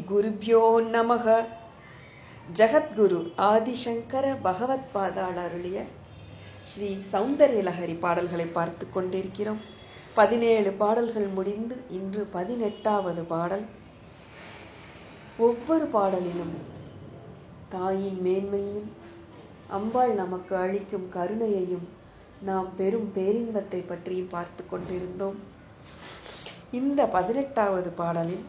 குருப்யோ நமக. ஜகத்குரு ஆதிசங்கர பகவத் பாதாள் அருளிய ஸ்ரீ சௌந்தர்ய லஹரி பாடல்களை பார்த்து கொண்டிருக்கிறோம். 17 பாடல்கள் முடிந்து இன்று 18வது பாடல். ஒவ்வொரு பாடலிலும் தாயின் மேன்மையும் அம்பாள் நமக்கு அளிக்கும் கருணையையும் நாம் பெரும் பேரின்பத்தை பற்றியும் பார்த்து கொண்டிருந்தோம். இந்த 18வது பாடலில்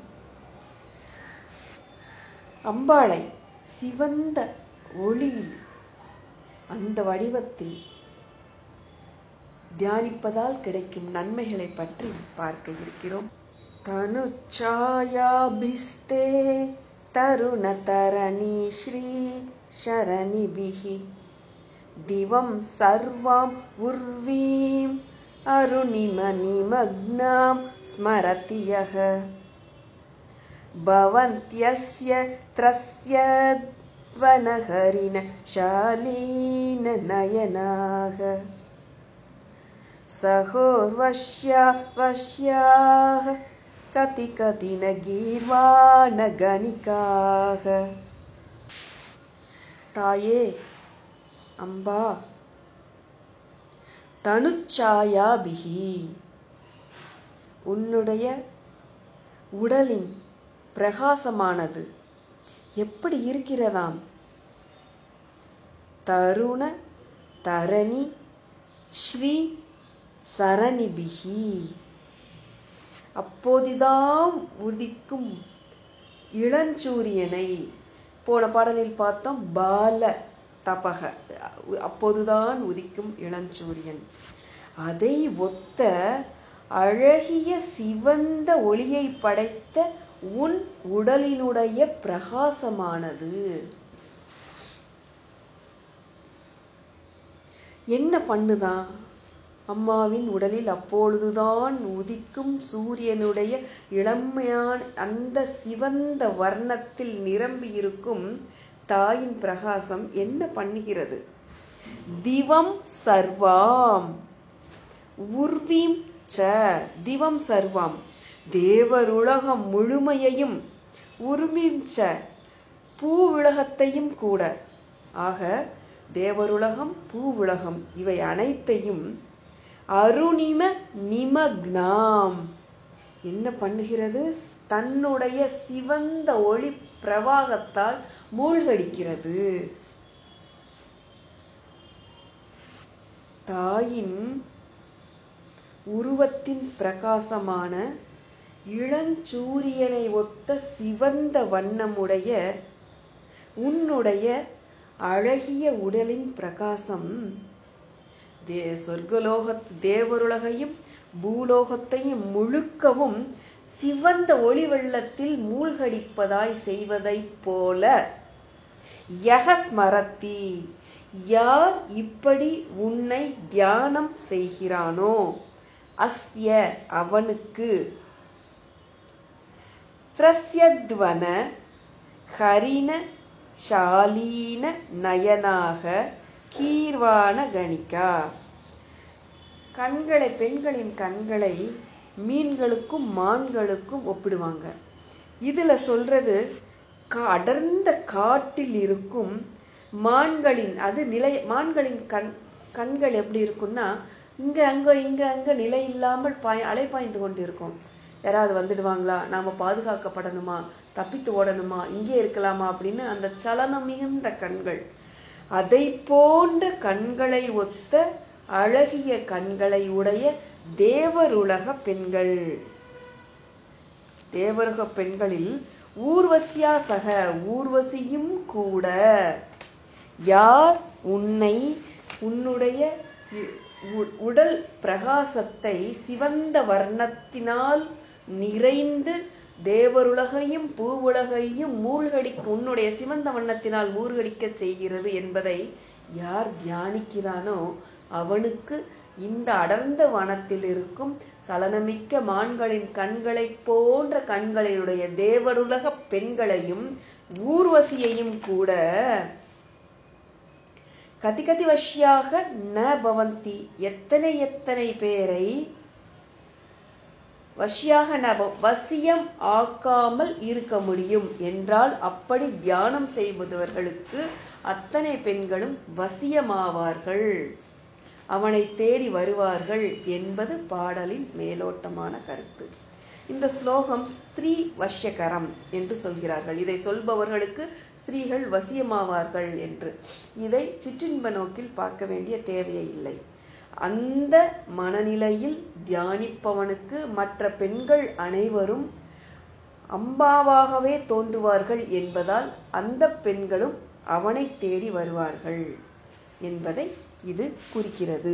அம்பாளை சிவந்த ஒளியில் அந்த வடிவத்தில் தியானிப்பதால் கிடைக்கும் நன்மைகளை பற்றி பார்க்க இருக்கிறோம். தனுச்சாயாபிஸ்தே தருணதரணி ஸ்ரீ சரணிபிஹி திவம் சர்வாம் உர்வீம் அருணிமணிமக்னாம் ஸ்மரதியஹ பவந்த்யஸ்ய த்ரஸ்யத்வனஹரிண ஷாலீன நயனாக சகோர்வஷ்யா வஷ்யாக கதி கதின கீர்வாண கணிகாக. தாயே அம்பா, தனுச்சாயாபிஹி உன்னுடைய உடலின் பிரகாசமானது எப்படி இருக்கிறதாம்? தருண தரணி ஸ்ரீ சரணிபிஹி அப்போதுதான் உதிக்கும் இளஞ்சூரியனை, போன பாடலில் பார்த்தோம் பால தபக, அப்போதுதான் உதிக்கும் இளஞ்சூரியன், அதை ஒத்த அழகிய சிவந்த ஒளியை படைத்த உன் உடலினுடைய பிரகாசமானது என்ன பண்ணுதான்? அம்மாவின் உடலில் அப்பொழுதுதான் உதிக்கும் சூரியனுடைய இளமையான அந்த சிவந்த வர்ணத்தில் நிரம்பி இருக்கும் தாயின் பிரகாசம் என்ன பண்ணுகிறது? திவம் சர்வாம் உர்வீம் ச, திவம் சர்வாம் தேவருலகம் முழுமையையும், உர்வீம் ச பூவுலகத்தையும் கூட, ஆக தேவருலகம் பூவுலகம் இவை அனைத்தையும் அருணிம நிமக்னாம் என்ன பண்ணுகிறது? தன்னுடைய சிவந்த ஒளி பிரவாகத்தால் மூழ்கடிக்கிறது. தாயின் உருவத்தின் பிரகாசமான இளஞ்சூரியனை ஒத்த சிவந்த வண்ணமுடைய உன்னுடைய அழகிய உடலின் பிரகாசம் சொர்க்கலோக தேவருலகையும் பூலோகத்தையும் முழுக்கவும் சிவந்த ஒளி வெள்ளத்தில் மூழ்கடிப்பதாய் செய்வதைப் போல, யஹ ஸ்மரதி யார் இப்படி உன்னை தியானம் செய்கிறானோ, அஸ்ய அவனுக்கு, த்ரஸ்யத்வன ஹரிண ஷாலீன நயனாக கீர்வாண கணிகா. கண்களை, பெண்களின் கண்களை மீன்களுக்கும் மான்களுக்கும் ஒப்பிடுவாங்க. இதுல சொல்றது அடர்ந்த காட்டில் இருக்கும் மான்களின், அது நிலை, மான்களின் கண்கள் எப்படி இருக்கும்னா இங்க அங்க இங்க அங்க நிலை இல்லாமல் அலைப்பாய்ந்து கொண்டு இருக்கும். யாராவது வந்துடுவாங்களா, நாம பாதுகாக்கப்படணுமா, தப்பித்து ஓடணுமா, இங்கே இருக்கலாமா அப்படின்னு அந்த சலனம் மிகுந்த கண்கள். அதை போன்ற கண்களை ஒத்த அழகிய கண்களை உடைய தேவருலக பெண்கள். தேவருலக பெண்களில் ஊர்வசியா சக ஊர்வசியும் கூட, யார் உன்னை உன்னுடைய உடல் பிரகாசத்தை சிவந்த வர்ணத்தினால் நிறைந்து தேவருலகையும் பூவுலகையும் மூழ்கடிக்க, உன்னுடைய சிவந்த வண்ணத்தினால் மூழ்கடிக்க செய்கிறது என்பதை யார் தியானிக்கிறானோ அவனுக்கு இந்த அடர்ந்த வனத்தில் இருக்கும் சலனமிக்க மான்களின் கண்களை போன்ற கண்களுடைய தேவருலக பெண்களையும் ஊர்வசியையும் கூட கதி கதி வஷ்யாக ந பவந்தி எத்தனை எத்தனை பேரை வசியம் ஆக்காமல் இருக்க முடியும் என்றால் அப்படி தியானம் செய்வதவர்களுக்கு அத்தனை பெண்களும் வசியமாவார்கள், அவனை தேடி வருவார்கள் என்பது பாடலின் மேலோட்டமான கருத்து. இந்த ஸ்லோகம் ஸ்திரீ வஷ்யகரம் என்று சொல்கிறார்கள். இதை சொல்பவர்களுக்கு ஸ்திரீகள் வசியமாவார்கள் என்று. இதை சிற்றின்ப நோக்கில் பார்க்க வேண்டிய தேவையே இல்லை. அந்த மனநிலையில் தியானிப்பவனுக்கு மற்ற பெண்கள் அனைவரும் அம்பாவாகவே தோன்றுவார்கள் என்பதால் அந்த பெண்களும் அவனை தேடி வருவார்கள் என்பதை இது குறிக்கிறது.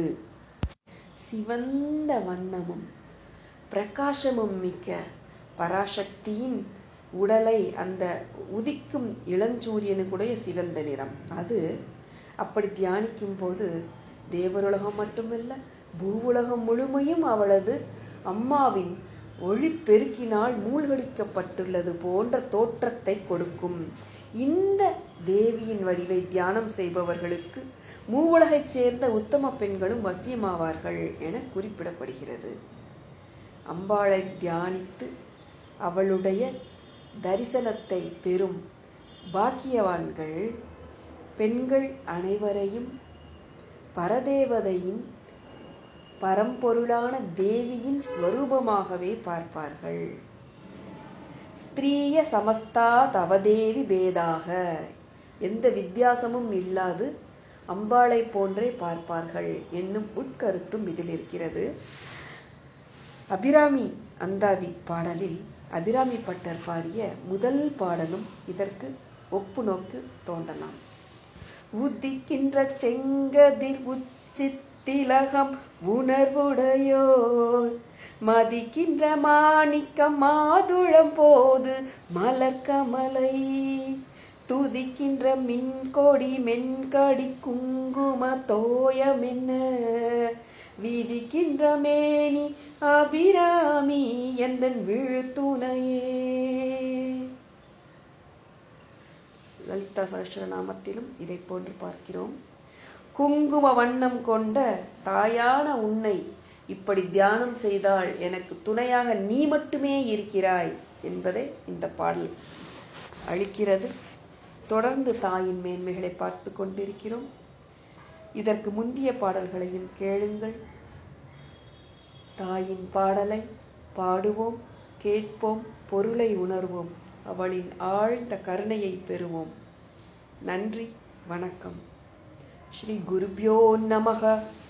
சிவந்த வண்ணமும் பிரகாசமும் மிக்க பராசக்தியின் உடலை அந்த உதிக்கும் இளஞ்சூரியனுக்குடைய சிவந்த நிறம், அது அப்படி தியானிக்கும் போது தேவருலகம் மட்டுமல்ல பூவுலகம் முழுமையும் அவளது அம்மாவின் ஒளிப்பெருக்கினால் மூழ்கடிக்கப்பட்டுள்ளது போன்ற தோற்றத்தை கொடுக்கும். இந்த தேவியின் வடிவை தியானம் செய்பவர்களுக்கு மூவுலகைச் சேர்ந்த உத்தம பெண்களும் வசியமாவார்கள் என குறிப்பிடப்படுகிறது. அம்பாளை தியானித்து அவளுடைய தரிசனத்தை பெறும் பாக்கியவான்கள் பெண்கள் அனைவரையும் பரதேவதையின் பரம்பொருளான தேவியின் ஸ்வரூபமாகவே பார்ப்பார்கள். ஸ்திரீய சமஸ்தா தவதேவி பேதாக, எந்த வித்தியாசமும் இல்லாது அம்பாளை போன்றே பார்ப்பார்கள் என்னும் உட்கருத்தும் இதில் இருக்கிறது. அபிராமி அந்தாதி பாடலில் அபிராமி பட்டர் பாடிய முதல் பாடலும் இதற்கு ஒப்பு நோக்கு தோன்றலாம். உதிக்கின்ற செங்கதிர் உச்சித்திலகம் உணர்வுடையோர் மதிக்கின்ற மாணிக்கம் மாதுளம் போது மலர்கமலை துதிக்கின்ற மின்கொடி மென்கடி குங்கும தோயமென்ன வீதிக்கின்ற மேனி அபிராமி எந்தன் விழுத்துணையே. லலிதா சகஸ்ரநாமத்திலும் இதை போன்று பார்க்கிறோம். குங்கும வண்ணம் கொண்ட தாயான உன்னை இப்படி தியானம் செய்தால் எனக்கு துணையாக நீ மட்டுமே இருக்கிறாய் என்பதை இந்த பாடல் அளிக்கிறது. தொடர்ந்து தாயின் மேன்மைகளை பார்த்து கொண்டிருக்கிறோம். இதற்கு முந்திய பாடல்களையும் கேளுங்கள். தாயின் பாடலை பாடுவோம், கேட்போம், பொருளை உணர்வோம், அவளின் ஆழ்ந்த கருணையை பெறுவோம். நன்றி, வணக்கம். ஸ்ரீ குருப்யோ நமக.